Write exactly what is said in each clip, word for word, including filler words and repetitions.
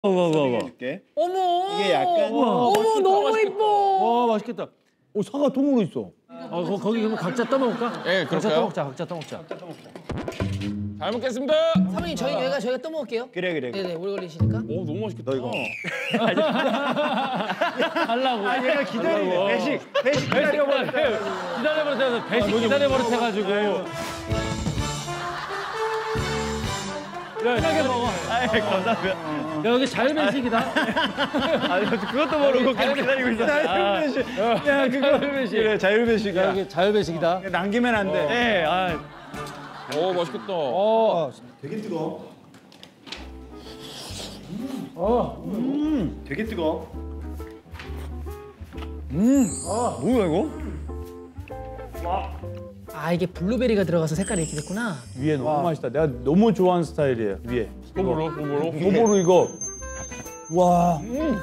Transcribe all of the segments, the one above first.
봐봐 봐봐. 해줄게. 어머. 이게 약간 우와. 어머 너무 이뻐. 와 맛있겠다. 오 사과 통으로 있어. 어, 거, 거기 그러면 각자 떠먹을까? 예, 각자 그럴까요? 떠먹자, 각자 떠먹자. 잘 먹겠습니다. 사모님 저희 여기가 저희가 떠먹을게요. 그래 그래. 네네 오래 걸리시니까. 오, 너무 맛있겠다. 너 이거. 달라고. 아 얘가 기다리네. 배식 배식 기다려버렸다. 기다려버렸다. 배식 기다려버렸다 해가지고. 야, 편하게 먹어. 아 감사합니다. 야, 여기 자유배식이다. 아 그것도 모르고 그냥 기다리고 있어. 자율배식. 야 그거 자율배식. 그래 자율배식이야. 여기 자유배식이다. 남기면 안 돼. 예. 아. 오, 맛있겠다. 어. 되게 뜨거. 어. 음. 되게 뜨거. 음. 아 뭐야 이거? 아 이게 블루베리가 들어가서 색깔이 이렇게 됐구나. 위에 너무 맛있다. 내가 너무 좋아하는 스타일이에요. 위에. 호불호, 호불호. 소보로 이거. 와.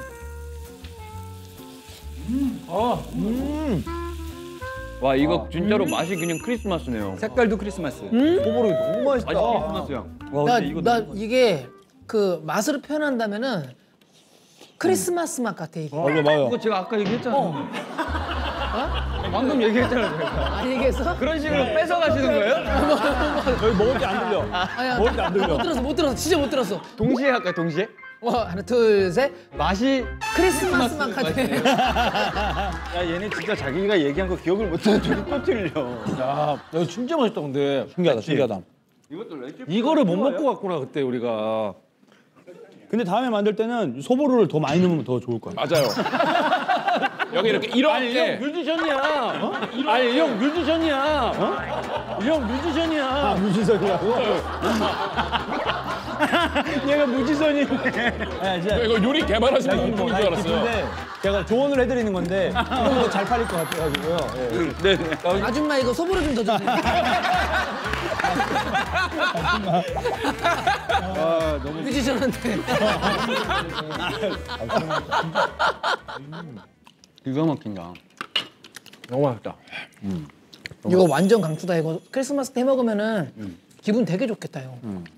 와 이거 진짜로 맛이 그냥 크리스마스네요. 색깔도 크리스마스. 소보로 너무 맛있다. 크리스마스야. 와, 나, 근데 이거 나 너무 이게 그 맛으로 표현한다면은 크리스마스 맛 같아 이게. 맞아 맞아. 이거 제가 아까 얘기했잖아요. 방금 얘기했잖아요. 제가. 아 얘기했어? 그런 식으로 뺏어 가시는 거예요? 저희 먹을 때 안 들려. 아니야. 먹을 때 안 들려. 못 들었어 못 들었어 진짜 못 들었어. 동시에 할까요? 동시에? 와 하나 둘 셋. 맛이 크리스마스 맛 같아. 야 얘네 진짜 자기가 얘기한 거 기억을 못하는 저기 또 틀려. 야, 이거 진짜 맛있다, 근데. 신기하다 신기하다. 이거를 못 먹고 갔구나, 그때 우리가. 근데 다음에 만들 때는 소보로를 더 많이 넣으면 더 좋을 거야. 맞아요. 여기 이렇게 이렇게. 뮤지션이야. 어? 아니, 이 형 뮤지션이야. 어? 이 형 뮤지션이야. 아 무지성이라고? 얘가 무지성이네. 야, 진짜. 이거 요리 개발하시는 분인 줄 알았어요. 근데 제가 조언을 해드리는 건데 이거 잘 팔릴 것 같아가지고요. 예. 아줌마 이거 소보로 좀 더 주세요. 아 너무 뮤지션한테. 기가 막힌다. 너무 맛있다. 이거 완전 강추다 이거. 크리스마스 때 해 먹으면은 기분 되게 좋겠다 형.